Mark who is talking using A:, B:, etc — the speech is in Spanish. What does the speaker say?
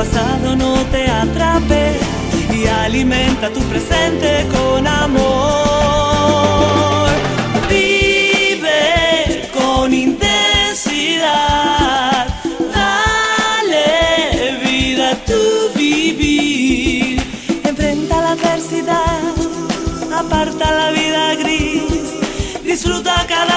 A: pasado no te atrape y alimenta tu presente con amor. Vive con intensidad, dale vida a tu vivir. Enfrenta la adversidad, aparta la vida gris, disfruta cada